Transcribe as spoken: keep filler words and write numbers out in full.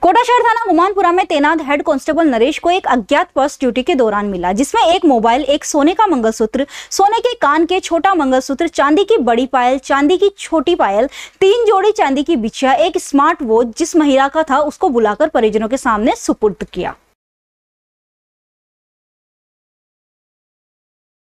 कोटा शहर थाना गुमानपुरा में तैनात हेड कांस्टेबल नरेश को एक अज्ञात पर्स ड्यूटी के दौरान मिला, जिसमें एक मोबाइल, एक सोने का मंगलसूत्र, सोने के कान के छोटा मंगलसूत्र, चांदी की बड़ी पायल, चांदी की छोटी पायल, तीन जोड़ी चांदी की बिछिया, एक स्मार्ट वॉच जिस महिला का था उसको बुलाकर परिजनों के सामने सुपुर्द किया।